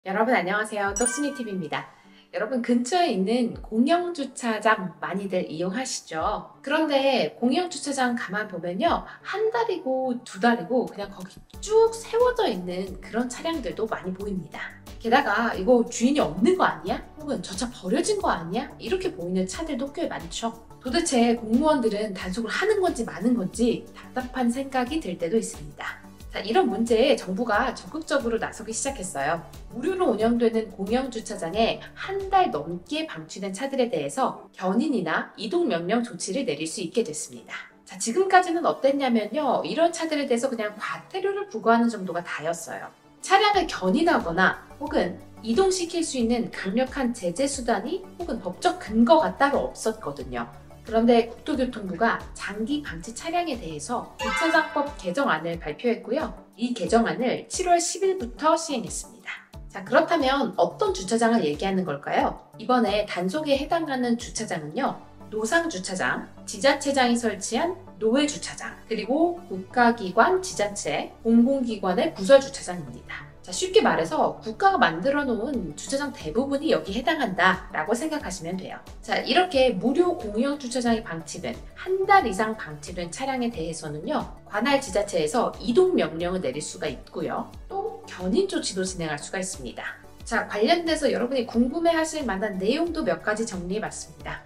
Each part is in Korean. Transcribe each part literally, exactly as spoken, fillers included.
여러분 안녕하세요. 똑순이티비입니다. 여러분 근처에 있는 공영주차장 많이들 이용하시죠? 그런데 공영주차장 가만 보면요. 한 달이고 두 달이고 그냥 거기 쭉 세워져 있는 그런 차량들도 많이 보입니다. 게다가 이거 주인이 없는 거 아니야? 혹은 저 차 버려진 거 아니야? 이렇게 보이는 차들도 꽤 많죠. 도대체 공무원들은 단속을 하는 건지 마는 건지 답답한 생각이 들 때도 있습니다. 자, 이런 문제에 정부가 적극적으로 나서기 시작했어요. 무료로 운영되는 공영주차장에 한 달 넘게 방치된 차들에 대해서 견인이나 이동명령 조치를 내릴 수 있게 됐습니다. 자, 지금까지는 어땠냐면요. 이런 차들에 대해서 그냥 과태료를 부과하는 정도가 다였어요. 차량을 견인하거나 혹은 이동시킬 수 있는 강력한 제재 수단이 혹은 법적 근거가 따로 없었거든요. 그런데 국토교통부가 장기 방치 차량에 대해서 주차장법 개정안을 발표했고요. 이 개정안을 칠월 십일부터 시행했습니다. 자, 그렇다면 어떤 주차장을 얘기하는 걸까요? 이번에 단속에 해당하는 주차장은요. 노상주차장, 지자체장이 설치한 노외주차장, 그리고 국가기관, 지자체, 공공기관의 부설주차장입니다. 자, 쉽게 말해서 국가가 만들어 놓은 주차장 대부분이 여기 해당한다 라고 생각하시면 돼요. 자, 이렇게 무료 공영 주차장이 방치된 한 달 이상 방치된 차량에 대해서는요. 관할 지자체에서 이동 명령을 내릴 수가 있고요. 또 견인 조치도 진행할 수가 있습니다. 자, 관련돼서 여러분이 궁금해 하실 만한 내용도 몇 가지 정리해 봤습니다.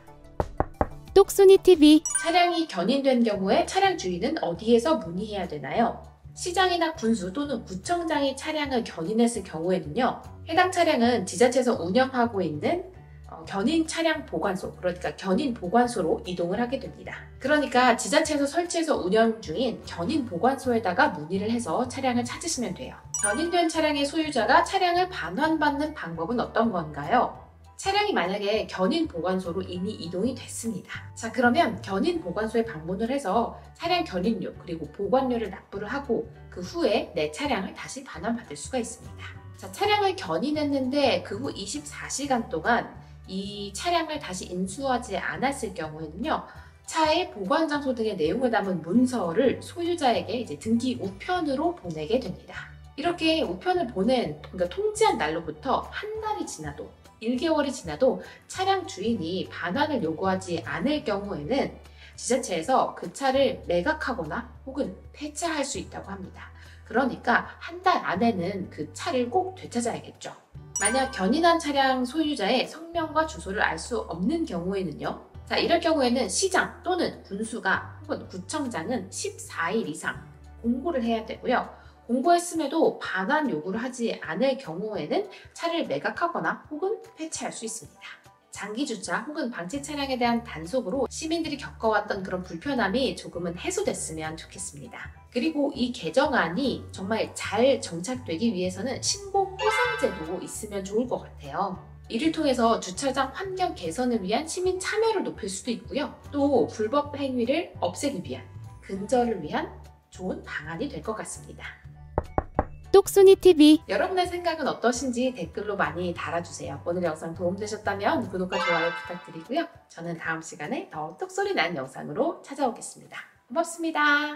똑순이티비. 차량이 견인된 경우에 차량 주인은 어디에서 문의해야 되나요? 시장이나 군수 또는 구청장이 차량을 견인했을 경우에는요. 해당 차량은 지자체에서 운영하고 있는 어, 견인 차량 보관소, 그러니까 견인 보관소로 이동을 하게 됩니다. 그러니까 지자체에서 설치해서 운영 중인 견인 보관소에다가 문의를 해서 차량을 찾으시면 돼요. 견인된 차량의 소유자가 차량을 반환받는 방법은 어떤 건가요? 차량이 만약에 견인 보관소로 이미 이동이 됐습니다. 자, 그러면 견인 보관소에 방문을 해서 차량 견인료 그리고 보관료를 납부를 하고 그 후에 내 차량을 다시 반환받을 수가 있습니다. 자, 차량을 견인했는데 그 후 이십사 시간 동안 이 차량을 다시 인수하지 않았을 경우에는요. 차의 보관 장소 등의 내용을 담은 문서를 소유자에게 이제 등기 우편으로 보내게 됩니다. 이렇게 우편을 보낸, 그러니까 통지한 날로부터 한 달이 지나도 일 개월이 지나도 차량 주인이 반환을 요구하지 않을 경우에는 지자체에서 그 차를 매각하거나 혹은 폐차할 수 있다고 합니다. 그러니까 한 달 안에는 그 차를 꼭 되찾아야겠죠. 만약 견인한 차량 소유자의 성명과 주소를 알 수 없는 경우에는요. 자, 이럴 경우에는 시장 또는 군수가 혹은 구청장은 십사 일 이상 공고를 해야 되고요. 공고했음에도 반환 요구를 하지 않을 경우에는 차를 매각하거나 혹은 폐차할 수 있습니다. 장기 주차 혹은 방치 차량에 대한 단속으로 시민들이 겪어왔던 그런 불편함이 조금은 해소됐으면 좋겠습니다. 그리고 이 개정안이 정말 잘 정착되기 위해서는 신고 보상제도 있으면 좋을 것 같아요. 이를 통해서 주차장 환경 개선을 위한 시민 참여를 높일 수도 있고요. 또 불법 행위를 없애기 위한, 근절을 위한 좋은 방안이 될 것 같습니다. 똑순이티비. 여러분의 생각은 어떠신지 댓글로 많이 달아주세요. 오늘 영상 도움되셨다면 구독과 좋아요 부탁드리고요. 저는 다음 시간에 더 똑소리 난 영상으로 찾아오겠습니다. 고맙습니다.